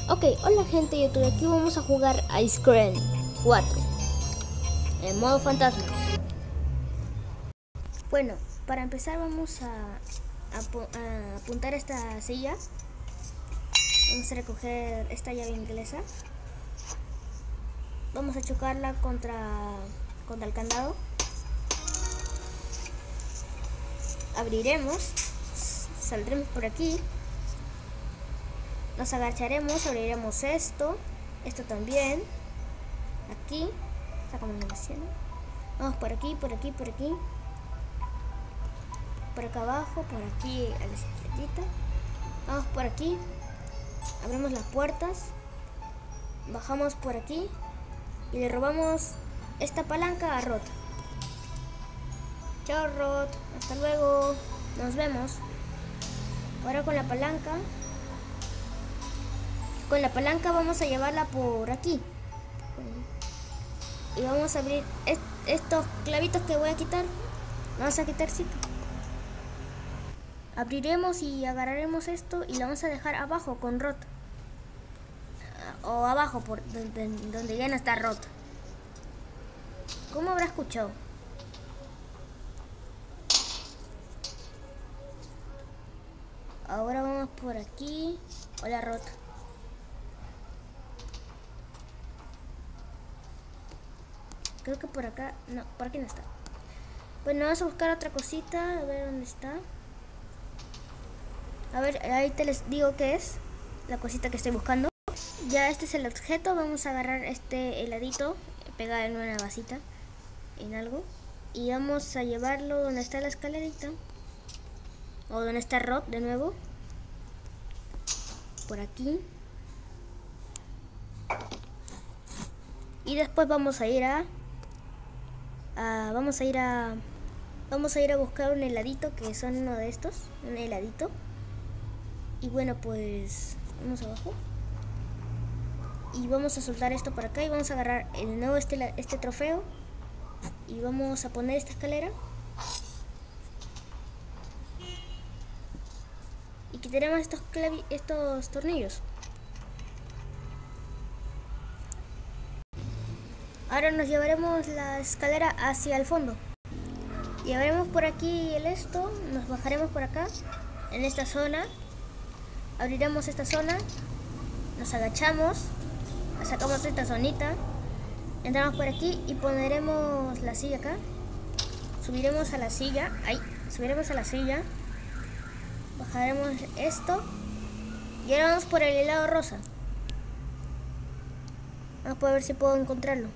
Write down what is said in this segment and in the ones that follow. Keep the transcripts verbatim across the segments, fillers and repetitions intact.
Ok, hola gente de YouTube, aquí vamos a jugar Ice Cream cuatro en modo fantasma. Bueno, para empezar vamos a, a, a apuntar esta silla. Vamos a recoger esta llave inglesa. Vamos a chocarla contra, contra el candado. Abriremos, saldremos por aquí. Nos agacharemos, abriremos esto, esto también, aquí, sacamos la misión. Vamos por aquí, por aquí, por aquí, por acá abajo, por aquí a la izquierdita. Vamos por aquí, abrimos las puertas, bajamos por aquí y le robamos esta palanca a Rod. Chao Rod, hasta luego, nos vemos. Ahora con la palanca. Con la palanca vamos a llevarla por aquí. Y vamos a abrir est estos clavitos que voy a quitar. Vamos a quitar sí. Abriremos y agarraremos esto y la vamos a dejar abajo con Rod. O abajo, por donde, donde ya no está Rod. ¿Cómo habrá escuchado? Ahora vamos por aquí. Hola Rod. Creo que por acá, no, por aquí no está. Bueno, vamos a buscar otra cosita, a ver dónde está. A ver, ahí te les digo qué es la cosita que estoy buscando. Ya este es el objeto, vamos a agarrar este heladito, pegar en una vasita, en algo. Y vamos a llevarlo donde está la escalerita. O donde está Rod de nuevo. Por aquí. Y después vamos a ir a... Uh, vamos a ir a vamos a ir a buscar un heladito, que son uno de estos, un heladito. Y bueno, pues vamos abajo y vamos a soltar esto por acá y vamos a agarrar de nuevo este, este trofeo y vamos a poner esta escalera y quitaremos estos clavi estos tornillos. Ahora nos llevaremos la escalera hacia el fondo. Llevaremos por aquí el esto, nos bajaremos por acá, en esta zona. Abriremos esta zona, nos agachamos, sacamos esta zonita, entramos por aquí y pondremos la silla acá. Subiremos a la silla, ahí, subiremos a la silla, bajaremos esto y ahora vamos por el helado rosa. Vamos a ver si puedo encontrarlo.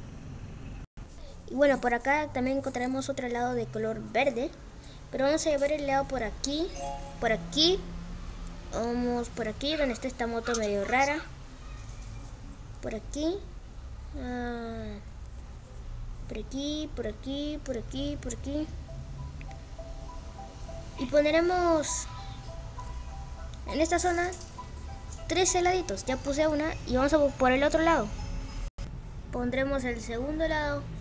Y bueno, por acá también encontraremos otro helado de color verde. Pero vamos a llevar el helado por aquí. Por aquí. Vamos por aquí, donde está esta moto medio rara. Por aquí. Ah, por aquí, por aquí, por aquí, por aquí. Y pondremos en esta zona tres heladitos. Ya puse una y vamos a por el otro lado. Pondremos el segundo helado